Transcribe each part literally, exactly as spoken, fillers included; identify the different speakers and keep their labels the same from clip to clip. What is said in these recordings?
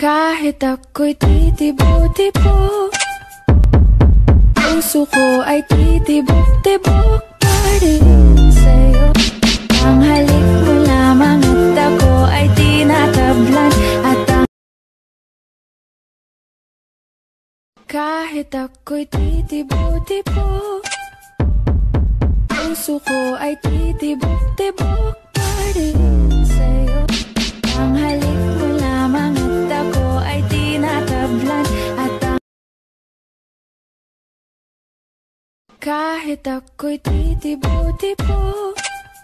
Speaker 1: Kahit ako'y titibok-tibok, puso ko ay titibok-tibok pa rin sa'yo. Ang halik mo lamang at ako ay tinatablan, at ang kahit ako'y titibok-tibok, puso ko ay titibok-tibok pa rin sa'yo. Ang halik mo lamang at ako ay tinatablan, at ang kahit ako'y titibok-tibok,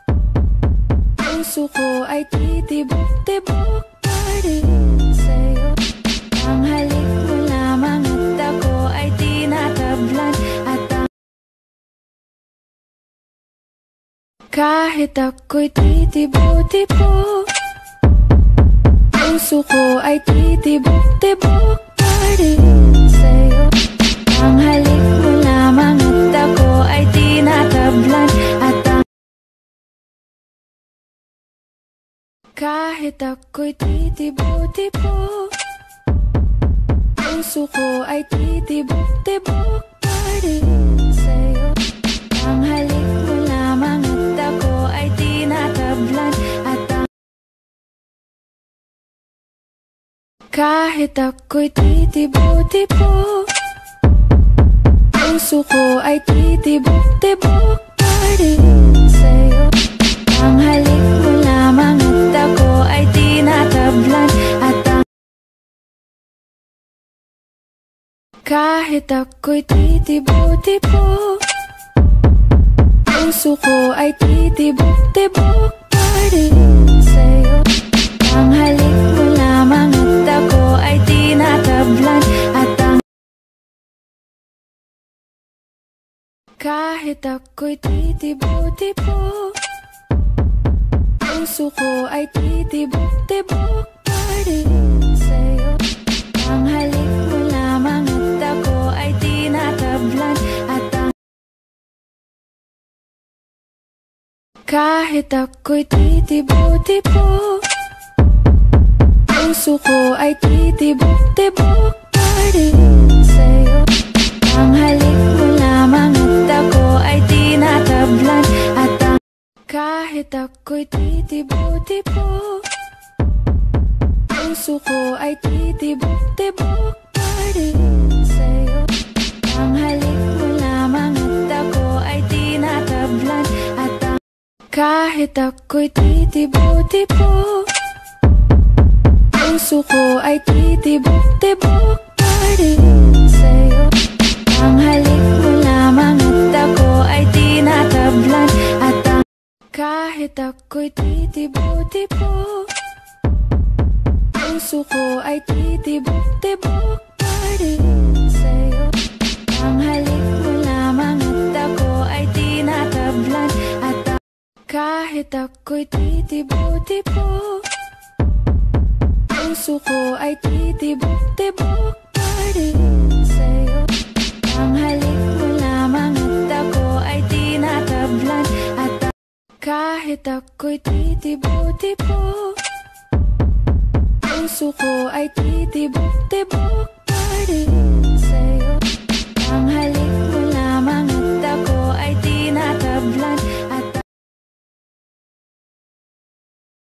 Speaker 1: puso ko ay titibok-tibok pa rin sa'yo. Ang halik mo lamang at ako ay tinatablan, at ang kahit ako'y titibok-tibok, puso ko ay titibok-tibok pa rin sa'yo. Ang halik mo lamang at ako ay tinatablan, at ang kahit ako'y titibok-tibok, puso ko ay titibok-tibok pa rin sa'yo. Ang halik mo lamang at ako ay tinatablan, at ang kahit ako'y titibok-tibok, puso ko ay titibok-tibok pa rin sa'yo. Ang halik mo lamang at ako ay tinatablan, at ang kahit ako'y titibok-tibok, puso ko ay titibok-tibok pa rin sa'yo. Ang halik mo lamang at ako ay tinatablan, at ang kahit ako'y titibok-tibok, puso ko ay titibok-tibok pa rin sa'yo. Ang halik mo lamang at ako ay tinatablan, at ang kahit ako'y titibok-tibok, puso ko ay titibok-tibok pa rin sa'yo. Ang halik mo lamang at ako ay tinatablan, at ang kahit ako'y titibok-tibok, puso ko ay titibok-tibok pa rin sa'yo. Ang halik mo lamang at ako ay tinatablan, at ang kahit ako'y titibok-tibok, puso ko ay titibok-tibok pa rin sa'yo. Ang halik mo lamang at ako ay tinatablan, at ang kahit ako'y titibok-tibok, puso ko ay titibok-tibok pa rin sa'yo. Ang halik mo lamang at ako ay tinatablan, at ang kahit ako'y titibok-tibok, puso ko ay titibok-tibok pa rin sa'yo. Ang halik mo lamang at ako ay tinatablan, at ang kahit ako'y titibok-tibok, puso ko ay titibok-tibok pa rin sa'yo. Ang halik mo lamang at ako ay tinatablan,